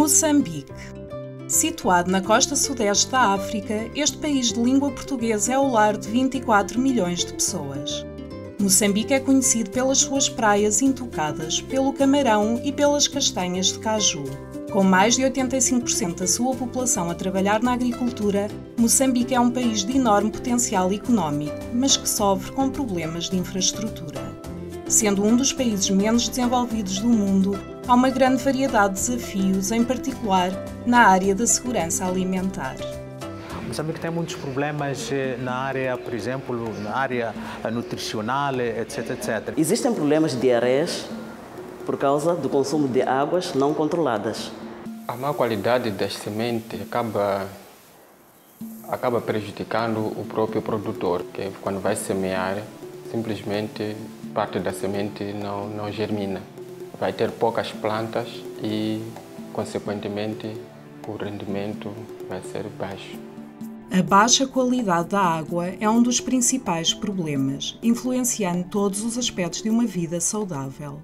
Moçambique. Situado na costa sudeste da África, este país de língua portuguesa é o lar de 24 milhões de pessoas. Moçambique é conhecido pelas suas praias intocadas, pelo camarão e pelas castanhas de caju. Com mais de 85% da sua população a trabalhar na agricultura, Moçambique é um país de enorme potencial económico, mas que sofre com problemas de infraestrutura. Sendo um dos países menos desenvolvidos do mundo, há uma grande variedade de desafios, em particular na área da segurança alimentar. Moçambique tem muitos problemas na área, por exemplo, na área nutricional, etc, etc. Existem problemas de diarreias por causa do consumo de águas não controladas. A má qualidade das sementes acaba prejudicando o próprio produtor, que quando vai semear, simplesmente parte da semente não germina. Vai ter poucas plantas e, consequentemente, o rendimento vai ser baixo. A baixa qualidade da água é um dos principais problemas, influenciando todos os aspectos de uma vida saudável.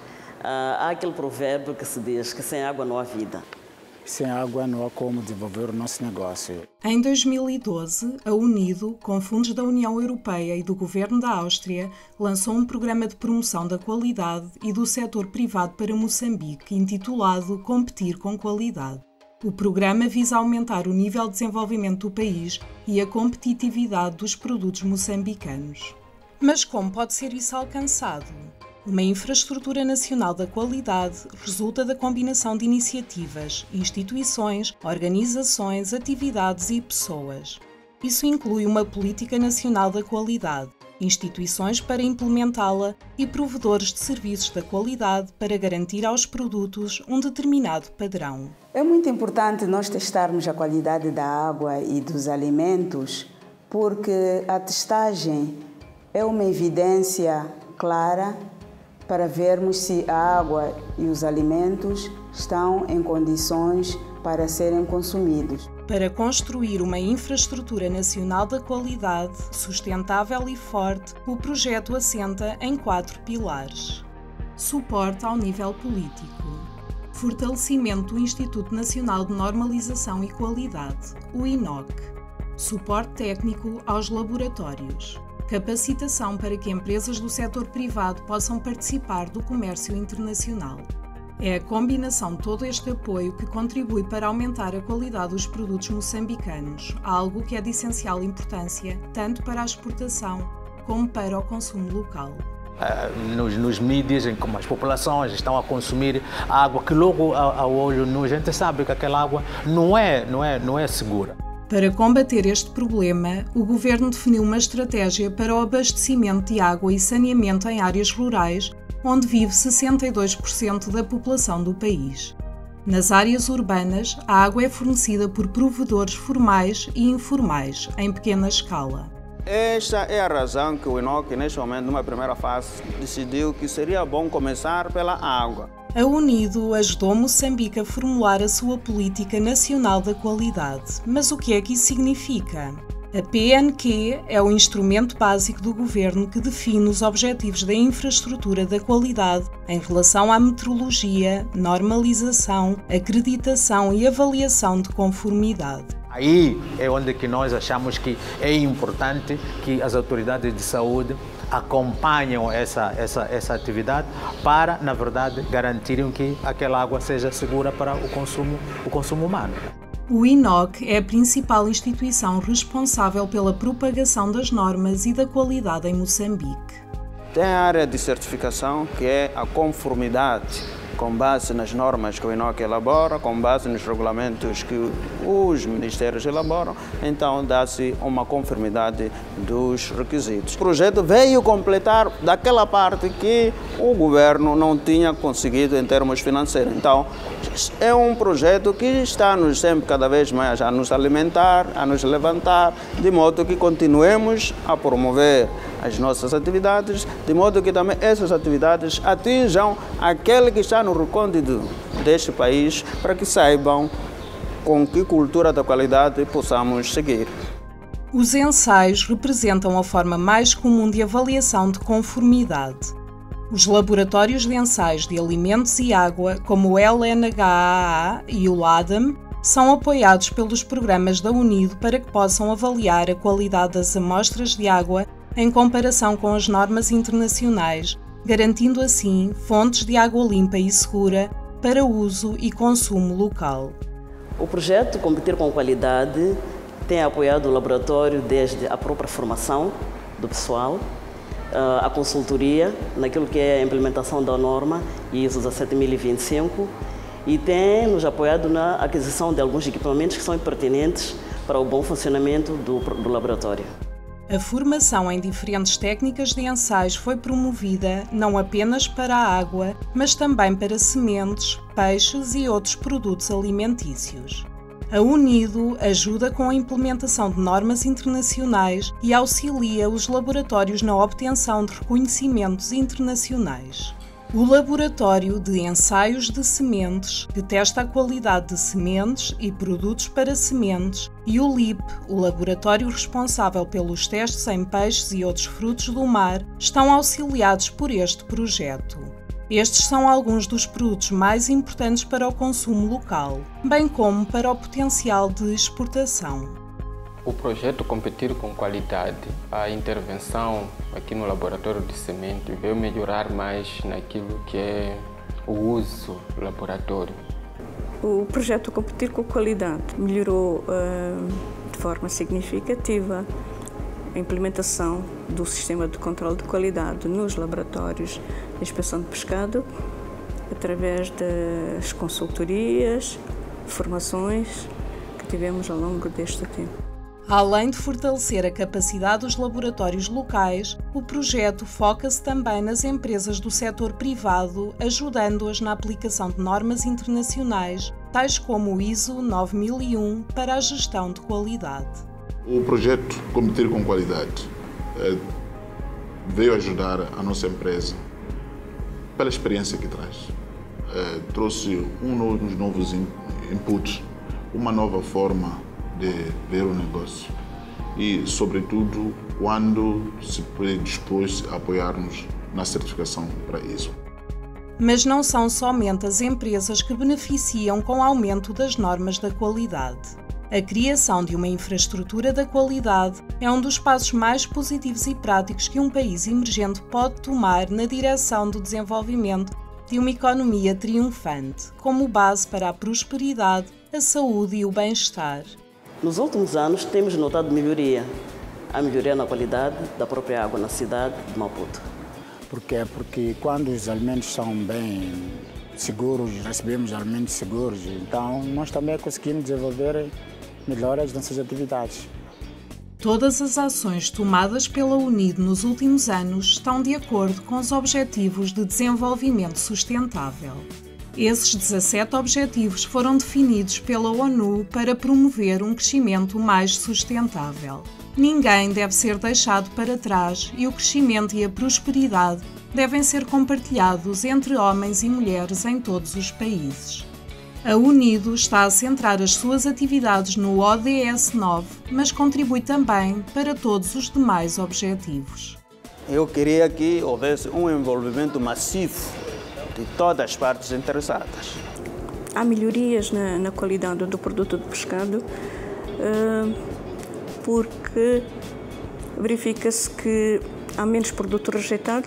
Há aquele provérbio que se diz que sem água não há vida. Sem água não há como desenvolver o nosso negócio. Em 2012, a Unido, com fundos da União Europeia e do Governo da Áustria, lançou um programa de promoção da qualidade e do setor privado para Moçambique, intitulado Competir com Qualidade. O programa visa aumentar o nível de desenvolvimento do país e a competitividade dos produtos moçambicanos. Mas como pode ser isso alcançado? Uma infraestrutura nacional da qualidade resulta da combinação de iniciativas, instituições, organizações, atividades e pessoas. Isso inclui uma política nacional da qualidade, instituições para implementá-la e provedores de serviços da qualidade para garantir aos produtos um determinado padrão. É muito importante nós testarmos a qualidade da água e dos alimentos, porque a testagem é uma evidência clara para vermos se a água e os alimentos estão em condições para serem consumidos. Para construir uma infraestrutura nacional da qualidade, sustentável e forte, o projeto assenta em 4 pilares. Suporte ao nível político. Fortalecimento do Instituto Nacional de Normalização e Qualidade, o INOC. Suporte técnico aos laboratórios. Capacitação para que empresas do setor privado possam participar do comércio internacional. É a combinação de todo este apoio que contribui para aumentar a qualidade dos produtos moçambicanos, algo que é de essencial importância tanto para a exportação como para o consumo local. Nos mídias, em como as populações estão a consumir água que logo ao olho nu a gente sabe que aquela água não é segura. Para combater este problema, o Governo definiu uma estratégia para o abastecimento de água e saneamento em áreas rurais, onde vive 62% da população do país. Nas áreas urbanas, a água é fornecida por provedores formais e informais, em pequena escala. Esta é a razão que o INOC, neste momento, numa primeira fase, decidiu que seria bom começar pela água. A Unido ajudou Moçambique a formular a sua política nacional da qualidade. Mas o que é que isso significa? A PNQ é o instrumento básico do governo que define os objetivos da infraestrutura da qualidade em relação à metrologia, normalização, acreditação e avaliação de conformidade. Aí é onde que nós achamos que é importante que as autoridades de saúde acompanham essa atividade para, na verdade, garantirem que aquela água seja segura para o consumo humano. O INOC é a principal instituição responsável pela propagação das normas e da qualidade em Moçambique. Tem a área de certificação, que é a conformidade, com base nas normas que o INOC elabora, com base nos regulamentos que os ministérios elaboram, então dá-se uma conformidade dos requisitos. O projeto veio completar daquela parte que o governo não tinha conseguido em termos financeiros. Então, é um projeto que está-nos sempre cada vez mais a nos alimentar, a nos levantar, de modo que continuemos a promover as nossas atividades, de modo que também essas atividades atinjam aquele que está no recôndito deste país, para que saibam com que cultura da qualidade possamos seguir. Os ensaios representam a forma mais comum de avaliação de conformidade. Os laboratórios de ensaios de alimentos e água, como o LNHAA e o LADAM, são apoiados pelos programas da UNIDO para que possam avaliar a qualidade das amostras de água em comparação com as normas internacionais, garantindo assim fontes de água limpa e segura para uso e consumo local. O projeto Competir com Qualidade tem apoiado o laboratório desde a própria formação do pessoal, a consultoria naquilo que é a implementação da norma ISO 17025 e tem nos apoiado na aquisição de alguns equipamentos que são pertinentes para o bom funcionamento do laboratório. A formação em diferentes técnicas de ensaios foi promovida não apenas para a água, mas também para sementes, peixes e outros produtos alimentícios. A UNIDO ajuda com a implementação de normas internacionais e auxilia os laboratórios na obtenção de reconhecimentos internacionais. O Laboratório de Ensaios de Sementes, que testa a qualidade de sementes e produtos para sementes, e o LIP, o laboratório responsável pelos testes em peixes e outros frutos do mar, estão auxiliados por este projeto. Estes são alguns dos produtos mais importantes para o consumo local, bem como para o potencial de exportação. O projeto Competir com Qualidade, a intervenção aqui no laboratório de semente veio melhorar mais naquilo que é o uso do laboratório. O projeto Competir com Qualidade melhorou de forma significativa a implementação do sistema de controle de qualidade nos laboratórios de inspeção de pescado, através das consultorias, formações que tivemos ao longo deste tempo. Além de fortalecer a capacidade dos laboratórios locais, o projeto foca-se também nas empresas do setor privado, ajudando-as na aplicação de normas internacionais, tais como o ISO 9001 para a gestão de qualidade. O projeto Competir com Qualidade veio ajudar a nossa empresa pela experiência que traz. Trouxe uns novos inputs, uma nova forma de ver o negócio e, sobretudo, quando se predispôs a apoiar-nos na certificação para isso. Mas não são somente as empresas que beneficiam com o aumento das normas da qualidade. A criação de uma infraestrutura da qualidade é um dos passos mais positivos e práticos que um país emergente pode tomar na direção do desenvolvimento de uma economia triunfante, como base para a prosperidade, a saúde e o bem-estar. Nos últimos anos temos notado a melhoria na qualidade da própria água na cidade de Maputo. Por quê? Porque quando os alimentos são bem seguros, recebemos alimentos seguros, então nós também conseguimos desenvolver melhor as nossas atividades. Todas as ações tomadas pela UNIDO nos últimos anos estão de acordo com os Objetivos de Desenvolvimento Sustentável. Esses 17 objetivos foram definidos pela ONU para promover um crescimento mais sustentável. Ninguém deve ser deixado para trás e o crescimento e a prosperidade devem ser compartilhados entre homens e mulheres em todos os países. A UNIDO está a centrar as suas atividades no ODS 9, mas contribui também para todos os demais objetivos. Eu queria que houvesse um envolvimento massivo de todas as partes interessadas. Há melhorias na qualidade do produto de pescado, porque verifica-se que há menos produto rejeitado,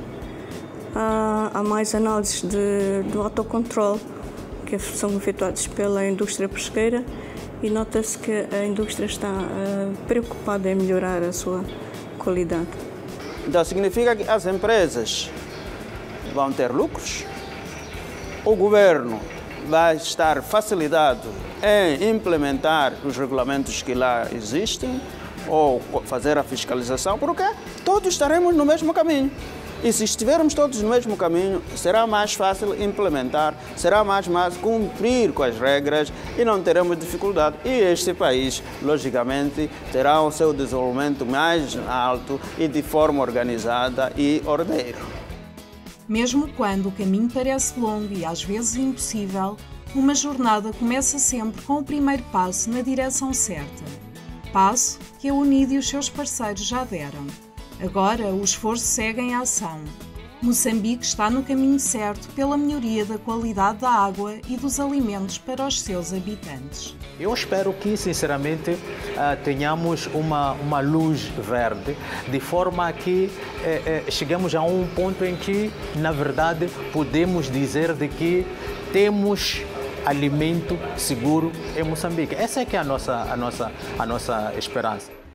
há mais análises do autocontrole que são efetuados pela indústria pesqueira e nota-se que a indústria está preocupada em melhorar a sua qualidade. Então significa que as empresas vão ter lucros, o governo vai estar facilitado em implementar os regulamentos que lá existem ou fazer a fiscalização, porque todos estaremos no mesmo caminho. E se estivermos todos no mesmo caminho, será mais fácil implementar, será mais cumprir com as regras e não teremos dificuldade. E este país, logicamente, terá o seu desenvolvimento mais alto e de forma organizada e ordeira. Mesmo quando o caminho parece longo e às vezes impossível, uma jornada começa sempre com o primeiro passo na direção certa. Passo que a UNIDO e os seus parceiros já deram. Agora o esforço segue em ação. Moçambique está no caminho certo pela melhoria da qualidade da água e dos alimentos para os seus habitantes. Eu espero que, sinceramente, tenhamos uma luz verde, de forma que chegamos a um ponto em que, na verdade, podemos dizer de que temos alimento seguro em Moçambique. Essa é que é a nossa esperança.